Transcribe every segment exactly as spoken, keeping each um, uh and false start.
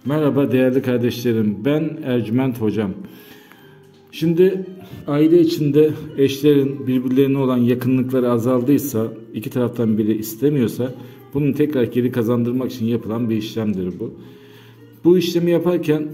Merhaba değerli kardeşlerim, ben Ercüment Hocam. Şimdi aile içinde eşlerin birbirlerine olan yakınlıkları azaldıysa, iki taraftan biri istemiyorsa, bunu tekrar geri kazandırmak için yapılan bir işlemdir bu. Bu işlemi yaparken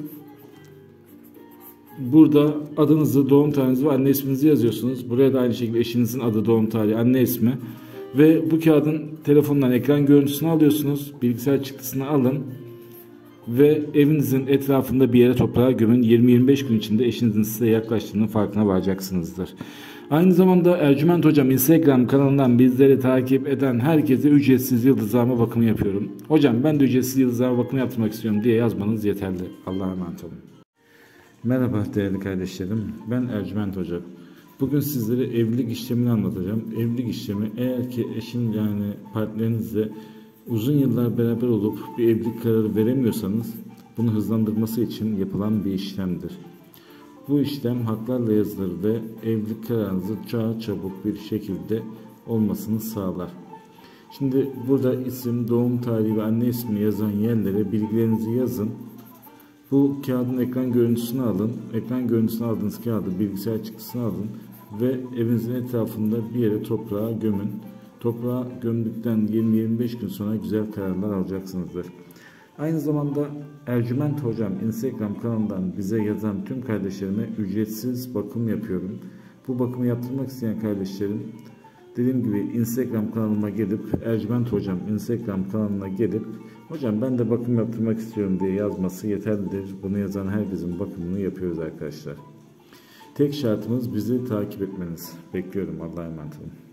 burada adınızı, doğum tarihinizi ve anne isminizi yazıyorsunuz. Buraya da aynı şekilde eşinizin adı, doğum tarihi, anne ismi. Ve bu kağıdın telefondan ekran görüntüsünü alıyorsunuz. Bilgisayar çıktısını alın. Ve evinizin etrafında bir yere toprağa gömün. yirmi yirmi beş gün içinde eşinizin size yaklaştığının farkına varacaksınızdır. Aynı zamanda Ercüment Hocam Instagram kanalından bizleri takip eden herkese ücretsiz yıldızlama bakımı yapıyorum. Hocam ben de ücretsiz yıldızlama bakımı yaptırmak istiyorum diye yazmanız yeterli. Allah'a emanet olun. Merhaba değerli kardeşlerim. Ben Ercüment Hoca. Bugün sizlere evlilik işlemini anlatacağım. Evlilik işlemi eğer ki eşin yani partnerinizle uzun yıllar beraber olup bir evlilik kararı veremiyorsanız bunu hızlandırması için yapılan bir işlemdir. Bu işlem haklarla yazılır ve evlilik kararınızı daha çabuk bir şekilde olmasını sağlar. Şimdi burada isim, doğum tarihi ve anne ismi yazan yerlere bilgilerinizi yazın. Bu kağıdın ekran görüntüsünü alın. Ekran görüntüsünü aldığınız kağıdı bilgisayar çıktısını alın ve evinizin etrafında bir yere toprağa gömün. Toprağa gömdükten yirmi yirmi beş gün sonra güzel kararlar alacaksınızdır. Aynı zamanda Ercüment Hocam Instagram kanalından bize yazan tüm kardeşlerime ücretsiz bakım yapıyorum. Bu bakımı yaptırmak isteyen kardeşlerim dediğim gibi Instagram kanalıma gelip Ercüment Hocam Instagram kanalına gelip hocam ben de bakım yaptırmak istiyorum diye yazması yeterlidir. Bunu yazan herkesin bakımını yapıyoruz arkadaşlar. Tek şartımız bizi takip etmeniz. Bekliyorum. Allah'a emanet olun.